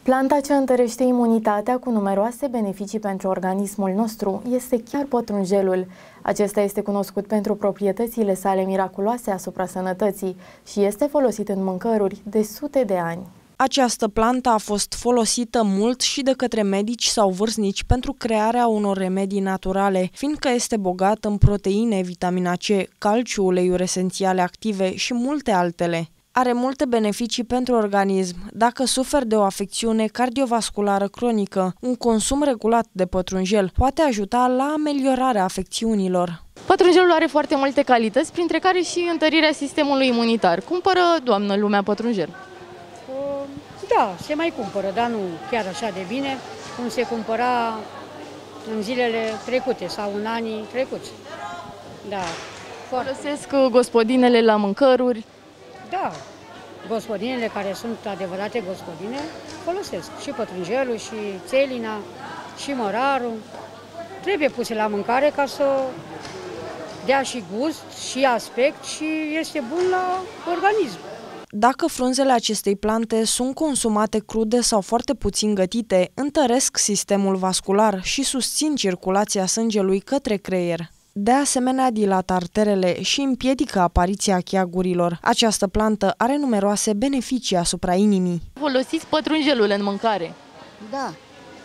Planta ce întărește imunitatea cu numeroase beneficii pentru organismul nostru este chiar pătrunjelul. Acesta este cunoscut pentru proprietățile sale miraculoase asupra sănătății și este folosit în mâncăruri de sute de ani. Această plantă a fost folosită mult și de către medici sau vârstnici pentru crearea unor remedii naturale, fiindcă este bogat în proteine, vitamina C, calciu, uleiuri esențiale active și multe altele. Are multe beneficii pentru organism. Dacă suferi de o afecțiune cardiovasculară cronică, un consum regulat de pătrunjel poate ajuta la ameliorarea afecțiunilor. Pătrunjelul are foarte multe calități, printre care și întărirea sistemului imunitar. Cumpără, doamnă, lumea pătrunjel? Da, se mai cumpără, dar nu chiar așa de bine cum se cumpăra în zilele trecute sau în anii trecuți. Da. Folosesc gospodinele la mâncăruri? Da, gospodinele care sunt adevărate gospodine folosesc și pătrunjelul, și țelina, și mărarul. Trebuie puse la mâncare ca să dea și gust, și aspect și este bun la organism. Dacă frunzele acestei plante sunt consumate crude sau foarte puțin gătite, întăresc sistemul vascular și susțin circulația sângelui către creier. De asemenea, dilată arterele și împiedică apariția cheagurilor. Această plantă are numeroase beneficii asupra inimii. Folosiți pătrunjelul în mâncare? Da.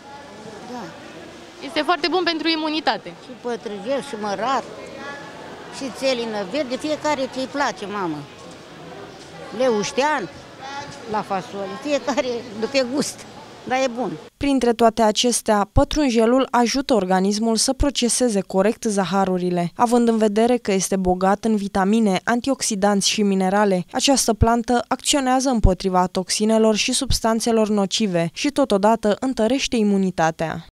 Este foarte bun pentru imunitate. Și pătrunjel, și mărar, și țelină verde, fiecare ce-i place, mamă. Leuștean, la fasole, fiecare după gust, dar e bun. Printre toate acestea, pătrunjelul ajută organismul să proceseze corect zaharurile. Având în vedere că este bogat în vitamine, antioxidanți și minerale, această plantă acționează împotriva toxinelor și substanțelor nocive și totodată întărește imunitatea.